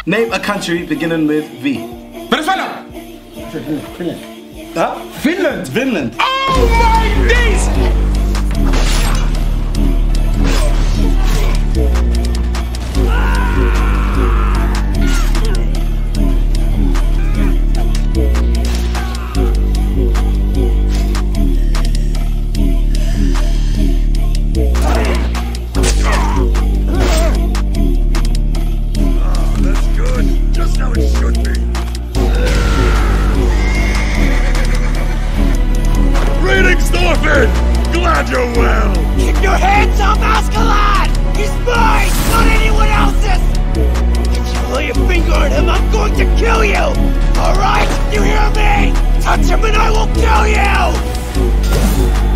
Name a country beginning with V. Venezuela! Finland. Huh? Vinland! Vinland. Oh my days! Glad you're well! Keep your hands off Ascalon! He's mine, not anyone else's! If you lay a finger on him, I'm going to kill you! Alright? You hear me? Touch him and I will kill you!